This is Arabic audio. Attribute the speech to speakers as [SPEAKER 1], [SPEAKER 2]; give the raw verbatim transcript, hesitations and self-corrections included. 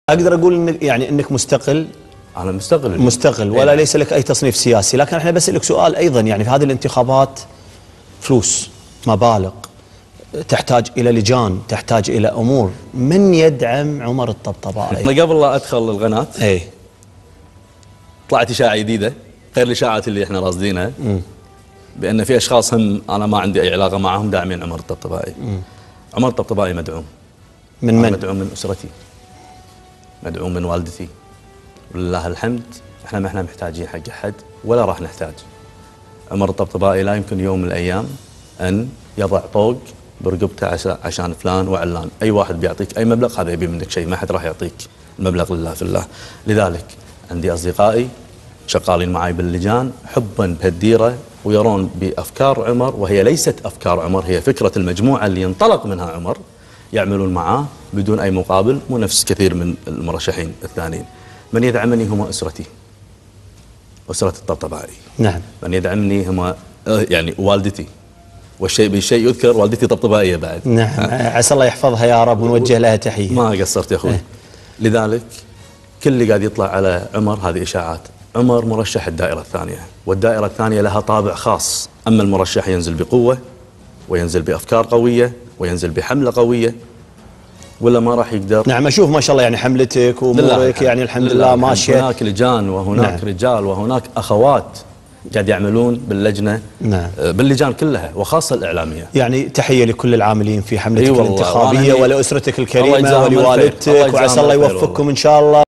[SPEAKER 1] اقدر اقول انك يعني انك مستقل.
[SPEAKER 2] انا مستقل
[SPEAKER 1] مستقل ولا ليس لك اي تصنيف سياسي، لكن احنا بسألك سؤال ايضا، يعني في هذه الانتخابات فلوس، مبالغ، تحتاج الى لجان، تحتاج الى امور، من يدعم عمر الطبطبائي؟
[SPEAKER 2] انا قبل لا ادخل القناه
[SPEAKER 1] اي
[SPEAKER 2] طلعت اشاعه جديده غير الاشاعات اللي احنا راصدينها، بان في اشخاص هم انا ما عندي اي علاقه معهم داعمين عمر الطبطبائي. عمر الطبطبائي مدعوم.
[SPEAKER 1] من من؟
[SPEAKER 2] مدعوم من اسرتي، مدعوم من والدتي، ولله الحمد. احنا ما احنا محتاجين حق احد ولا راح نحتاج. عمر الطبطبائي لا يمكن يوم من الايام ان يضع طوق برقبته عشان فلان وعلان. اي واحد بيعطيك اي مبلغ هذا يبي منك شيء، ما حد راح يعطيك المبلغ لله في الله. لذلك عندي اصدقائي شغالين معي باللجان حبا بهالديره ويرون بافكار عمر، وهي ليست افكار عمر، هي فكره المجموعه اللي ينطلق منها عمر، يعملون معاه بدون اي مقابل، مو نفس كثير من المرشحين الثانيين. من يدعمني هم اسرتي، اسره الطبطبائي.
[SPEAKER 1] نعم.
[SPEAKER 2] من يدعمني هم يعني والدتي، والشيء بالشيء يذكر والدتي طبطبائيه بعد.
[SPEAKER 1] نعم. عسى الله يحفظها يا رب ونوجه لها تحيه.
[SPEAKER 2] ما قصرت يا اخوي. لذلك كل اللي قاعد يطلع على عمر هذه اشاعات. عمر مرشح الدائره الثانيه، والدائره الثانيه لها طابع خاص. اما المرشح ينزل بقوه وينزل بافكار قويه وينزل بحمله قويه، ولا ما راح يقدر.
[SPEAKER 1] نعم. اشوف ما شاء الله يعني حملتك وامورك يعني الحمد لله ماشيه.
[SPEAKER 2] هناك لجان وهناك نعم. رجال وهناك اخوات قاعد يعملون باللجنه.
[SPEAKER 1] نعم.
[SPEAKER 2] باللجان كلها وخاصه الاعلاميه.
[SPEAKER 1] يعني تحيه لكل العاملين في حملتك
[SPEAKER 2] أيوة
[SPEAKER 1] الانتخابيه ولاسرتك الكريمه ولوالدتك، وعسى الله يوفقكم ان شاء الله.